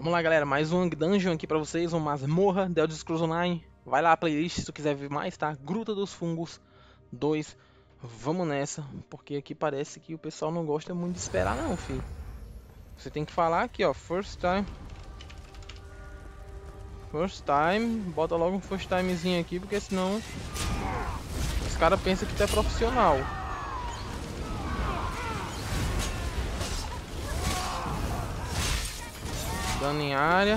Vamos lá, galera, mais um dungeon aqui pra vocês, uma masmorra The Elder Scrolls Online. Vai lá a playlist se tu quiser ver mais, tá? Gruta dos Fungos 2. Vamos nessa, porque aqui parece que o pessoal não gosta muito de esperar não, filho. Você tem que falar aqui, ó, first time. First time, bota logo um first timezinho aqui, porque senão os caras pensam que tu é profissional. Dano em área.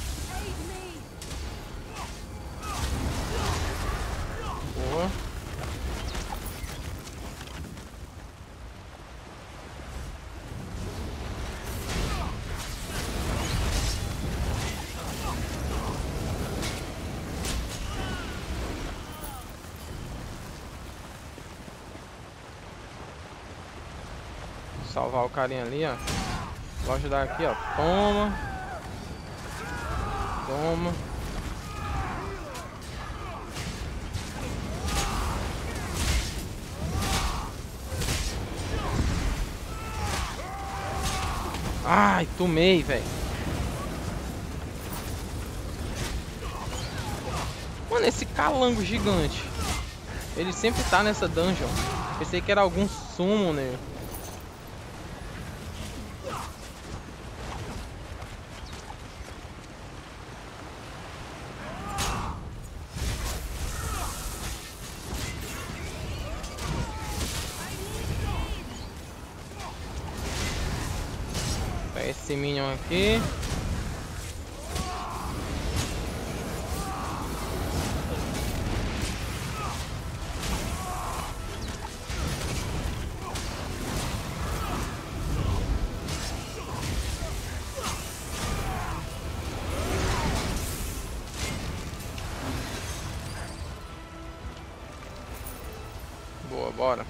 Boa. Salvar o carinha ali, ó. Vou ajudar aqui, ó. Toma. Toma. Ai, tomei, velho. Mano, esse calango gigante. Ele sempre tá nessa dungeon. Pensei que era algum summoner. Pega esse minion aqui. Boa, bora.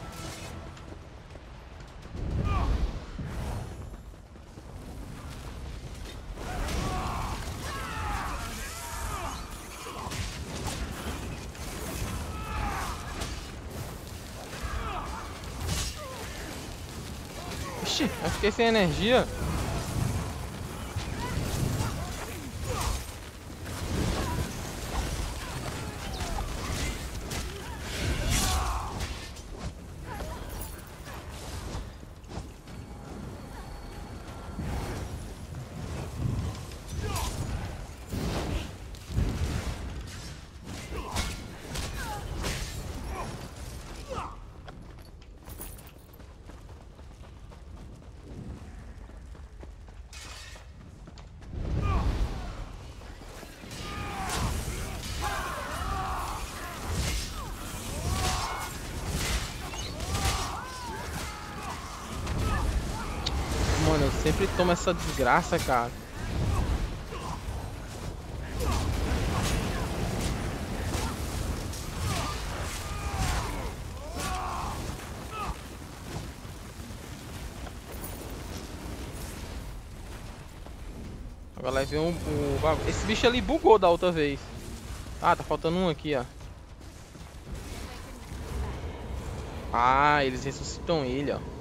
Ixi, eu fiquei sem energia. Mano, eu sempre tomo essa desgraça, cara. Agora vai ver esse bicho ali bugou da outra vez. Ah, tá faltando um aqui, ó. Ah, eles ressuscitam ele, ó.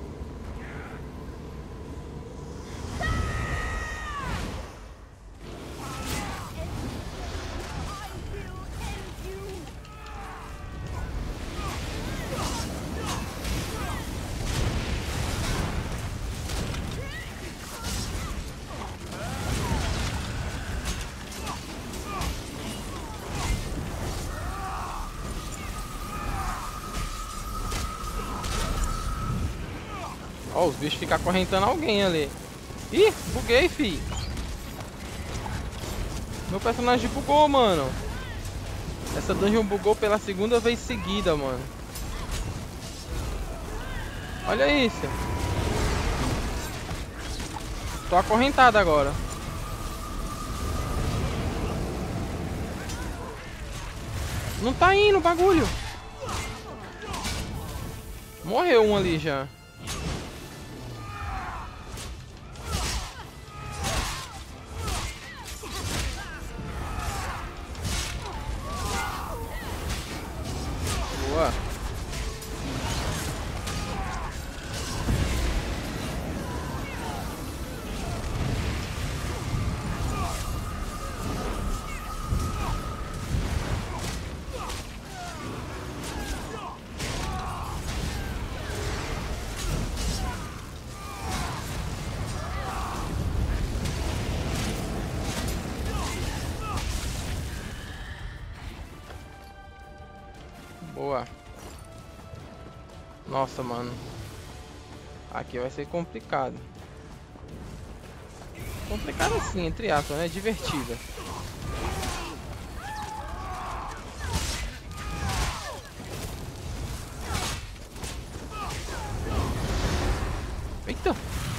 Ó, os bichos ficam acorrentando alguém ali. Ih, buguei, fi. Meu personagem bugou, mano. Essa dungeon bugou pela segunda vez seguida, mano. Olha isso. Tô acorrentado agora. Não tá indo o bagulho. Morreu um ali já. Boa. Boa. Nossa, mano. Aqui vai ser complicado. Complicado assim, entre aspas, né? Divertido. Eita!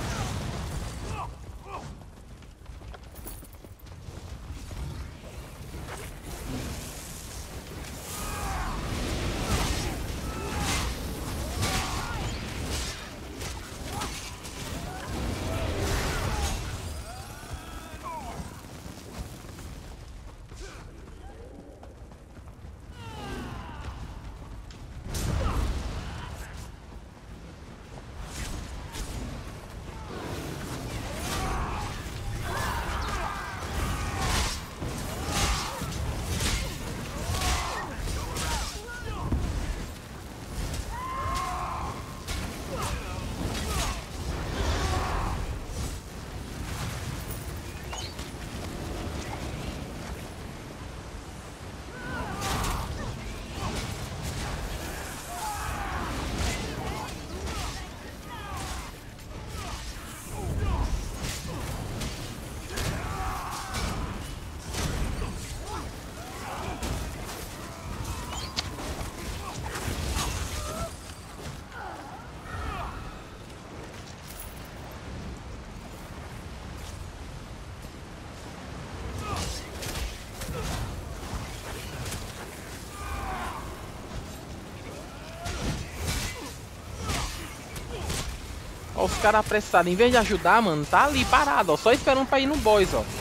Ó, os caras apressados, em vez de ajudar, mano, tá ali parado, ó, só esperando pra ir no boss, ó.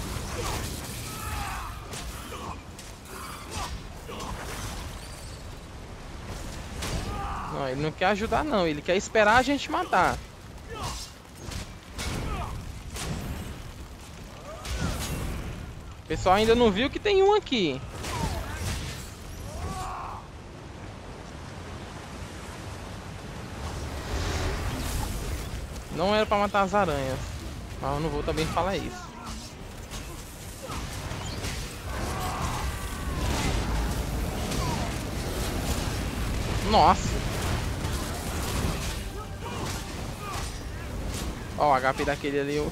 Não, ele não quer ajudar não, ele quer esperar a gente matar. O pessoal ainda não viu que tem um aqui. Não era pra matar as aranhas, mas eu não vou também falar isso. Nossa! Ó, o HP daquele ali.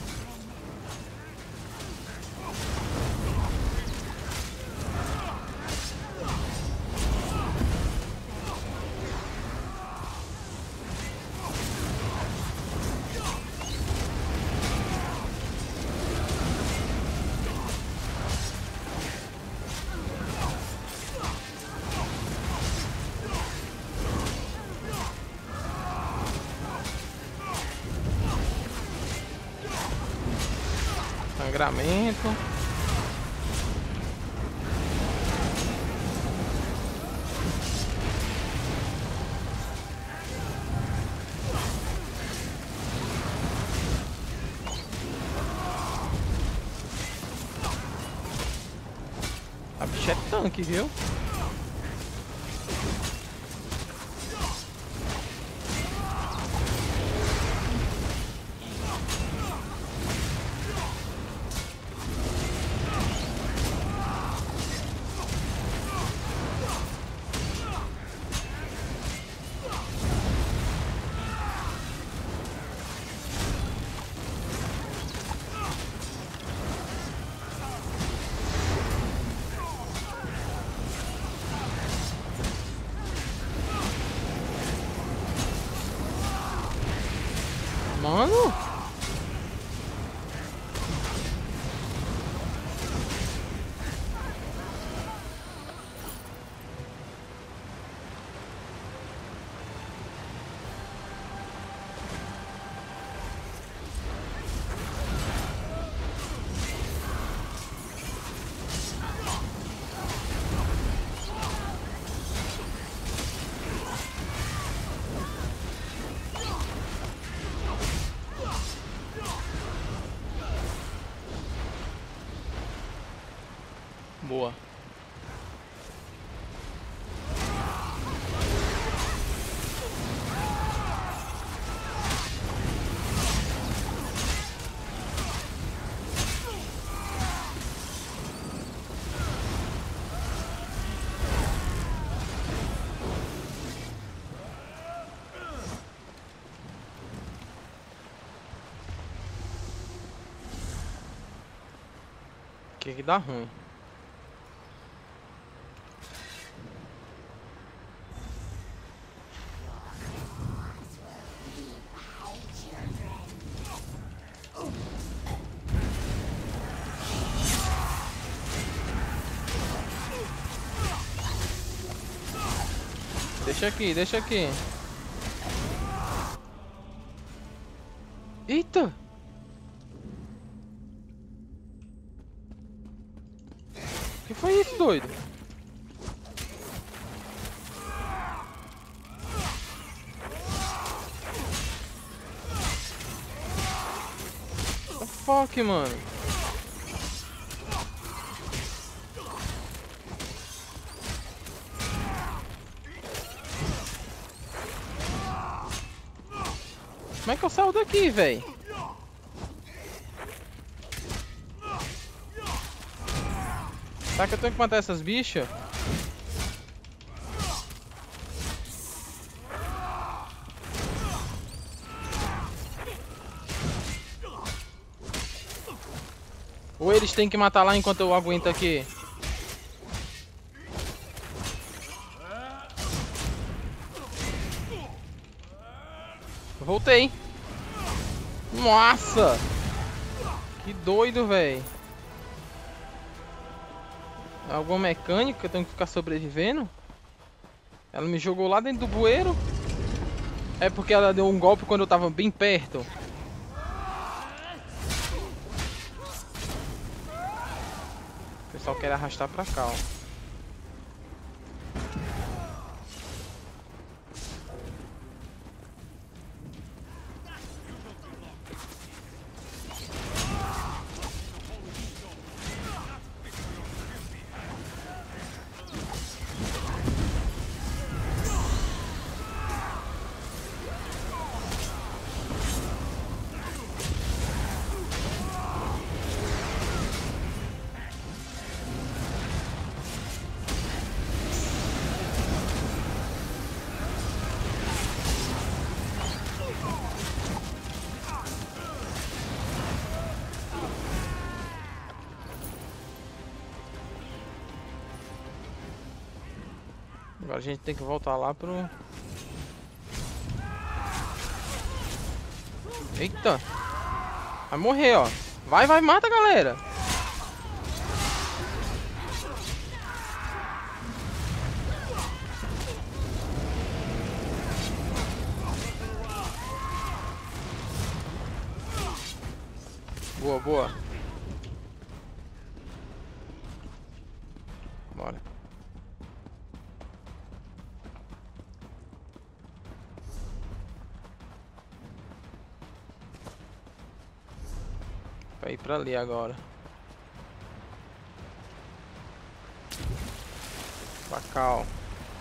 Sangramento. A bicha é tanque, viu? Mano. Boa. que dá ruim. Deixa aqui, deixa aqui. Eita! Que foi isso, doido? What the fuck, mano? Como é que eu saio daqui, véi? Será que eu tenho que matar essas bichas? Ou eles têm que matar lá enquanto eu aguento aqui? Voltei. Nossa! Que doido, velho. Alguma mecânica que eu tenho que ficar sobrevivendo? Ela me jogou lá dentro do bueiro? É porque ela deu um golpe quando eu tava bem perto. O pessoal quer arrastar pra cá, ó. Agora a gente tem que voltar lá pro... Eita! Vai morrer, ó. Vai, vai, mata, galera. Boa, boa. Bora. Vai ir pra ali agora. Pra cá, ó.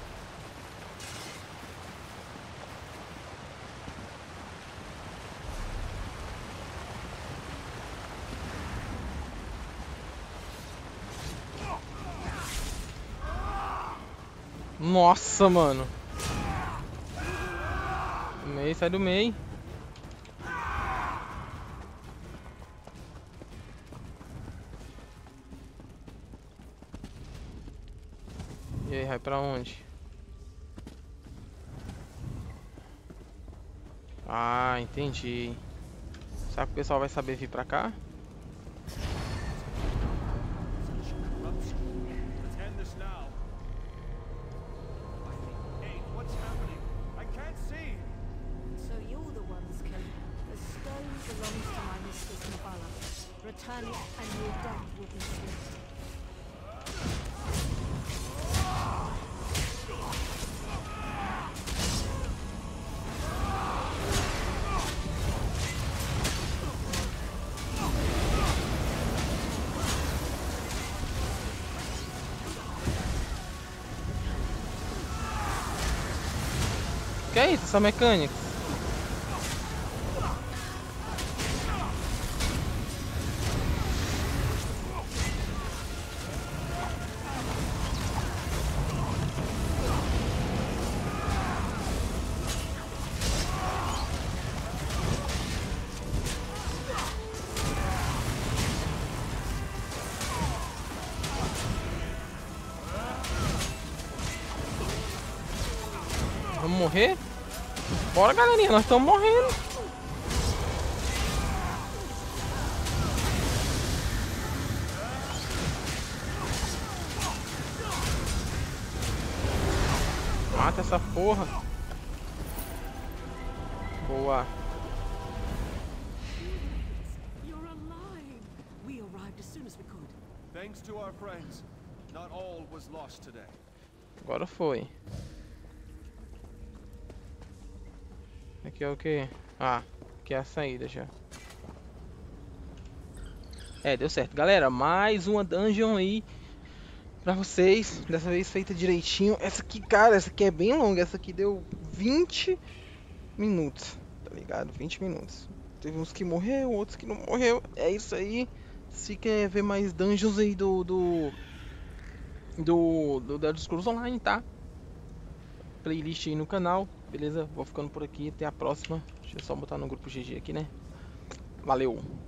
Nossa, mano. Do meio, sai do meio. E aí, vai pra onde? Ah, entendi. Será que o pessoal vai saber vir pra cá? Return it and your death will be swift. Que é isso, essa mecânica? morrer? Bora, galerinha, nós estamos morrendo. Mata essa porra. Boa. You're alive. We arrived as soon as we could. Thanks to our friends, not all was lost today. Agora foi. Aqui é o que? Ah, aqui é a saída já. É, deu certo. Galera, mais uma dungeon aí pra vocês. Dessa vez feita direitinho. Essa aqui, cara, essa aqui é bem longa. Essa aqui deu 20 minutos, tá ligado? 20 minutos. Teve uns que morreu, outros que não morreu. É isso aí. Se quer ver mais dungeons aí do Elder Scrolls Online, tá? Playlist aí no canal, beleza? Vou ficando por aqui, até a próxima. Deixa eu só botar no grupo GG aqui, né? Valeu!